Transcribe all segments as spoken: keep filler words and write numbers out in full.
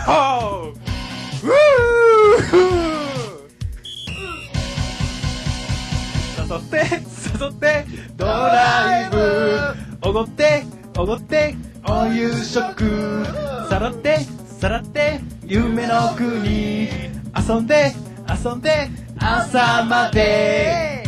ホー誘って誘ってドライブおごっておごってお夕食さらってさらって夢の国遊んで遊んで朝まで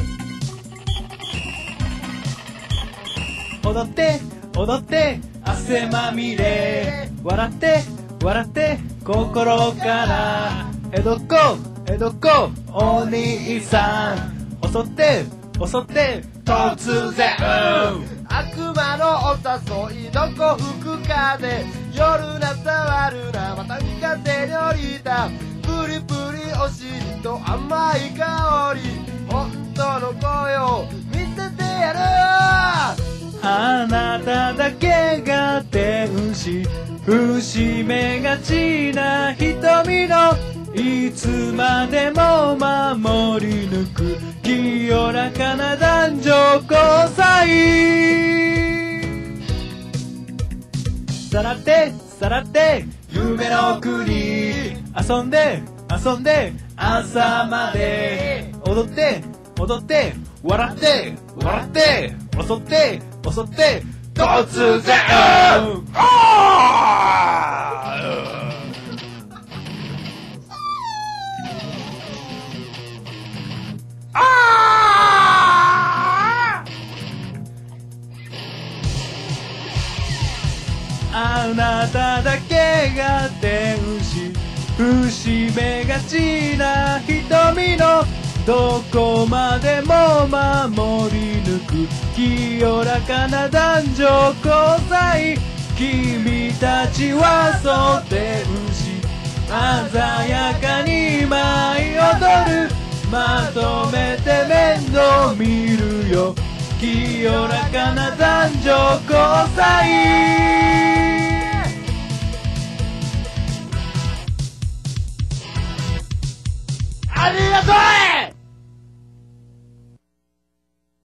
踊って踊って汗まみれ笑って笑って心から江戸っ子江戸っ子お兄さん襲って襲って突然悪魔のお誘いどこ吹く風夜な触るなまた味方に降りたプリプリお尻と甘い香り本当の声を見せてやるあなただけが天使伏めがちな瞳のいつまでも守り抜く清らかな男女交際さらってさらって夢の国遊んで遊んで朝まで踊って踊って笑って笑って襲って襲って突然あなただけが天使伏めがちな瞳のどこまでも守り抜く清らかな男女交際君たちはそう天使鮮やかに舞い踊るまとめて面倒見るよ清らかな男女交際